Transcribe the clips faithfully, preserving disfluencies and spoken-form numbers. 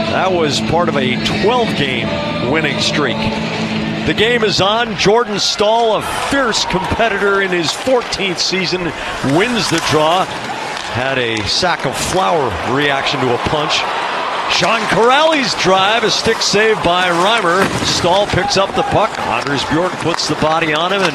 That was part of a twelve game winning streak. The game is on. Jordan Staal, a fierce competitor in his fourteenth season, wins the draw. Had a sack of flour reaction to a punch. Sean Corrali's drive, a stick save by Reimer. Staal picks up the puck. Anders Bjork puts the body on him, and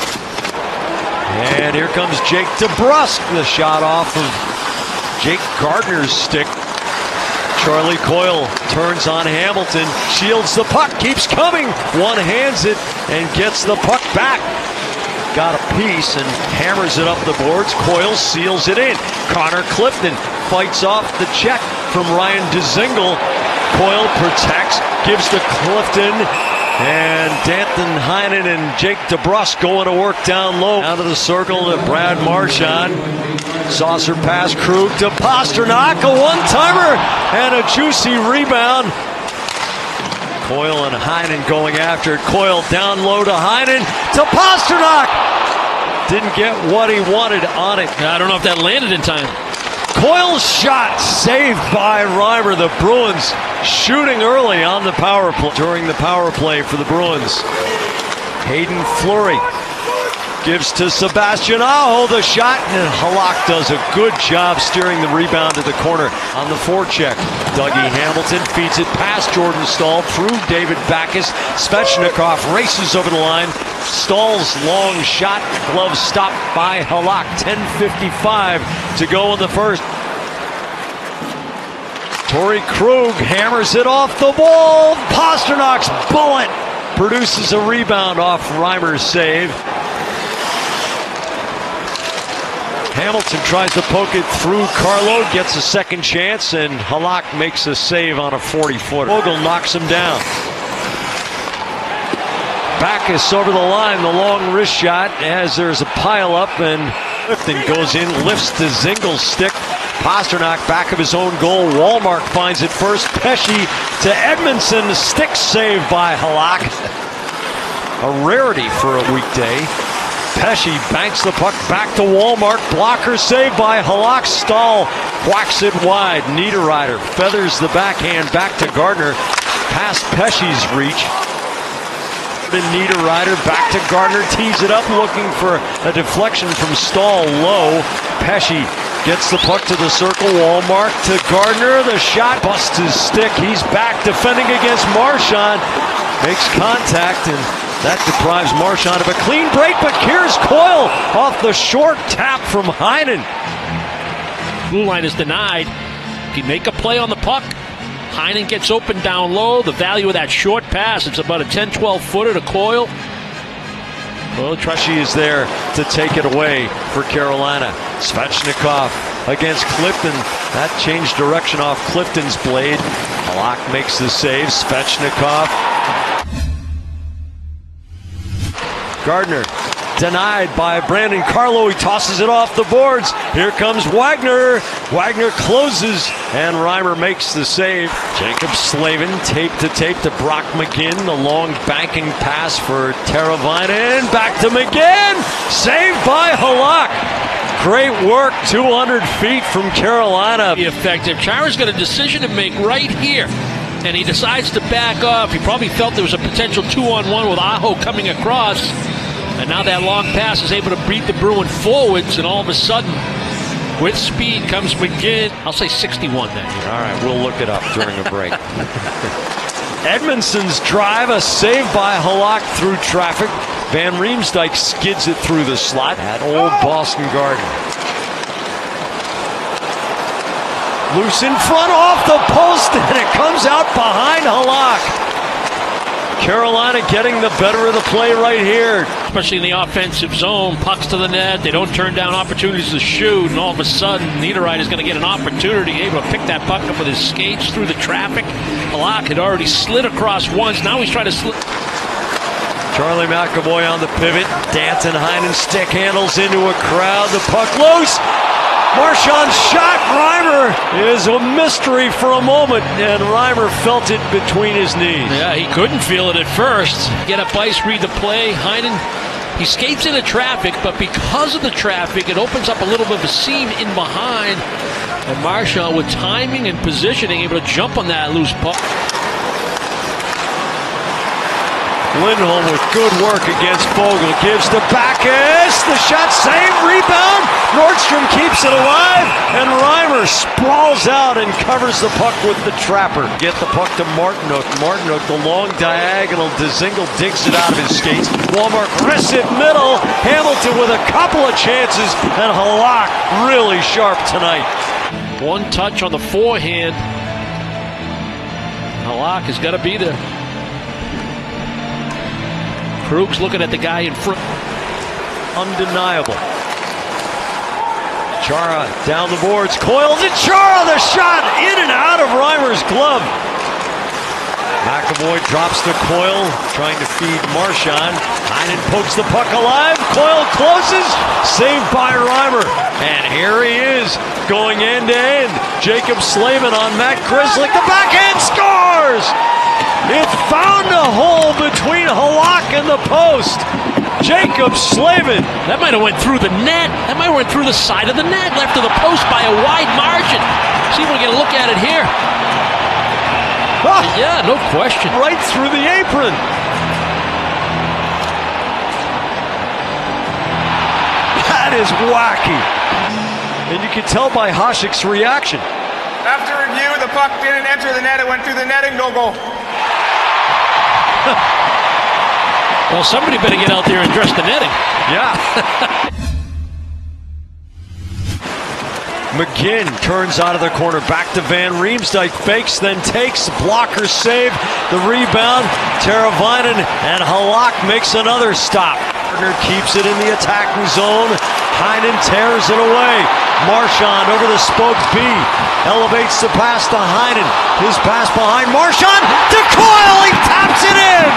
and here comes Jake DeBrusk. The shot off of Jake Gardner's stick. Charlie Coyle turns on Hamilton, shields the puck, keeps coming, one-hands it, and gets the puck back. Got a piece and hammers it up the boards. Coyle seals it in. Connor Clifton fights off the check from Ryan Dzingel. Coyle protects, gives to Clifton, and Danton Heinen and Jake DeBrusk going to work down low. Out of the circle to Brad Marchand. Saucer pass, Krug to Pastrnak, a one-timer and a juicy rebound. Coyle and Heinen going after it. Coyle down low to Heinen to Pastrnak. Didn't get what he wanted on it. I don't know if that landed in time. Coyle's shot saved by Reimer. The Bruins shooting early on the power play. During the power play for the Bruins. Hayden Fleury gives to Sebastian Aho the shot, and Halak does a good job steering the rebound to the corner on the forecheck. Dougie Hamilton feeds it past Jordan Staal through David Backes. Svechnikov races over the line. Stahl's long shot, glove stopped by Halak. ten fifty-five to go in the first. Torrey Krug hammers it off the wall. Pasternak's bullet produces a rebound off Reimer's save. Hamilton tries to poke it through Carlo, gets a second chance, and Halak makes a save on a forty-footer. Vogel knocks him down. Backes over the line, the long wrist shot as there's a pile-up, and Clifton goes in, lifts the Zingel's stick. Pastrnak back of his own goal. Wallmark finds it first. Pesce to Edmondson, stick save by Halak. A rarity for a weekday. Pesce banks the puck back to Wallmark. Blocker save by Halak. Staal whacks it wide. Niederreiter feathers the backhand back to Gardner. Past Pesce's reach. Niederreiter back to Gardner. Tees it up looking for a deflection from Staal low. Pesce gets the puck to the circle. Wallmark to Gardner. The shot busts his stick. He's back defending against Marchand. Makes contact, and that deprives Marchand of a clean break, but here's Coyle off the short tap from Heinen. Blue line is denied. If you make a play on the puck, Heinen gets open down low. The value of that short pass, it's about a ten twelve footer to Coyle. Well, Pesce is there to take it away for Carolina. Svechnikov against Clifton. That changed direction off Clifton's blade. Halak makes the save. Svechnikov. Gardner denied by Brandon Carlo. He tosses it off the boards. Here comes Wagner. Wagner closes, and Reimer makes the save. Jacob Slavin tape to tape to Brock McGinn. The long banking pass for Teravainen. Back to McGinn. Saved by Halak. Great work, two hundred feet from Carolina. Be effective. Chara's got a decision to make right here, and he decides to back off. He probably felt there was a potential two-on-one with Aho coming across, and now that long pass is able to beat the Bruin forwards, and all of a sudden, with speed comes McGinn. I'll say sixty-one then. All right, we'll look it up during a break. Edmondson's drive, a save by Halak through traffic. Van Riemsdyk skids it through the slot at Old Boston Garden. Loose in front, off the post, and it comes out behind Halak. Carolina getting the better of the play right here. Especially in the offensive zone, pucks to the net, they don't turn down opportunities to shoot, and all of a sudden, Niederreiter is going to get an opportunity, able to pick that puck up with his skates through the traffic. Halak had already slid across once, now he's trying to slip. Charlie McAvoy on the pivot. Danton Heinen stick handles into a crowd. The puck loose. Marchand's shot. Reimer is a mystery for a moment, and Reimer felt it between his knees. Yeah, he couldn't feel it at first. Get up ice, read the play. Heinen, he skates into traffic, but because of the traffic, it opens up a little bit of a seam in behind. And Marchand, with timing and positioning, able to jump on that loose puck. Lindholm with good work against Foegele. Gives to Backes. The shot saved. Rebound. Nordstrom keeps it alive. And Reimer sprawls out and covers the puck with the trapper. Get the puck to Martinook. Martinook, the long diagonal. Dzingel digs it out of his skates. Walmart rests it middle. Hamilton with a couple of chances. And Halak really sharp tonight. One touch on the forehand. Halak has got to be there. Krug's looking at the guy in front. Undeniable. Chara down the boards. Coyle to Chara. The shot in and out of Reimer's glove. McAvoy drops to Coyle, trying to feed Marchand. Heinen pokes the puck alive. Coyle closes. Saved by Reimer. And here he is, going end to end. Jacob Slavin on Matt Grzelcyk. The backhand scores! It found a hole between Halak and the post. Jacob Slavin. That might have went through the net. That might have went through the side of the net, left of the post by a wide margin. See if we can get a look at it here. Ah, yeah, no question. Right through the apron. That is wacky. And you can tell by Hasek's reaction. After review, the puck didn't enter the net. It went through the netting. No goal. Well, somebody better get out there and dress the netting. Yeah. McGinn turns out of the corner, back to Van Riemsdyk, fakes, then takes, blocker save, the rebound, Teravainen, and Halak makes another stop. Gardner keeps it in the attacking zone, Heinen tears it away, Marchand over the spoke B, elevates the pass to Heinen, his pass behind Marchand, to Coyle, he taps it in!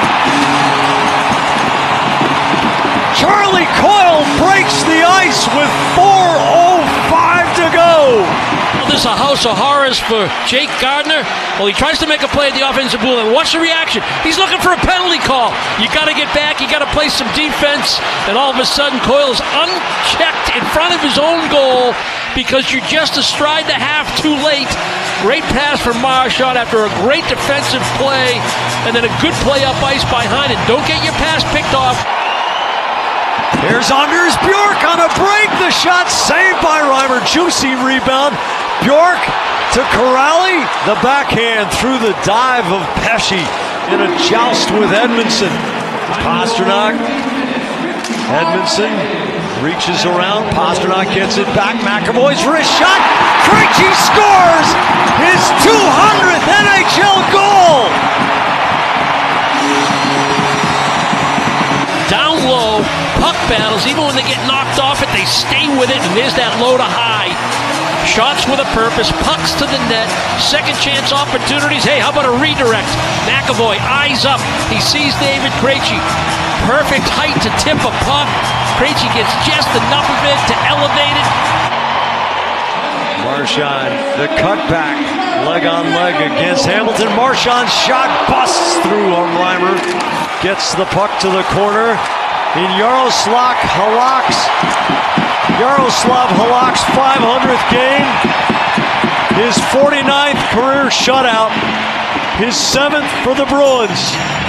Charlie Coyle breaks the ice with four oh five to go. Well, this is a house of horrors for Jake Gardiner. Well, he tries to make a play at the offensive blue line. Watch the reaction. He's looking for a penalty call. You got to get back. You got to play some defense. And all of a sudden, Coyle's unchecked in front of his own goal because you're just astride the half too late. Great pass from Marchand after a great defensive play, and then a good play up ice by Heinen. Don't get your pass picked off. Here's Anders Bjork on a break. The shot saved by Reimer. Juicy rebound. Bjork to Corrali. The backhand through the dive of Pesce in a joust with Edmondson. Pastrnak. Edmondson reaches around. Pastrnak gets it back. McAvoy's wrist shot. Krejci scores his two hundredth N H L goal. Down low, puck battles, even when they get knocked off it, they stay with it, and there's that low to high. Shots with a purpose, pucks to the net, second chance opportunities. Hey, how about a redirect? McAvoy, eyes up, he sees David Krejci. Perfect height to tip a puck. Krejci gets just enough of it to elevate it. Marchand, the cutback, leg on leg against Hamilton. Marchand's shot busts through on Reimer. Gets the puck to the corner. In Yaroslav Halak's Yaroslav Halak's five hundredth game. His forty-ninth career shutout. His seventh for the Bruins.